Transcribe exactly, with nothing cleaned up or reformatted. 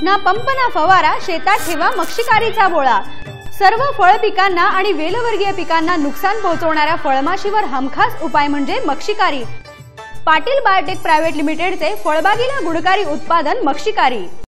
ना पंप ना फवारा, शेतात ठेवा मक्षिकारीचा बोळा। सर्व फळ पिकांना आणि वेलवर्गीय पिकांना नुकसान पोहोचवणाऱ्या फळमाशीवर हमखास उपाय म्हणजे मक्षिकारी। पाटील बायोटेक प्रायव्हेट लिमिटेडचे फळबागीला गुणकारी उत्पादन मक्षिकारी।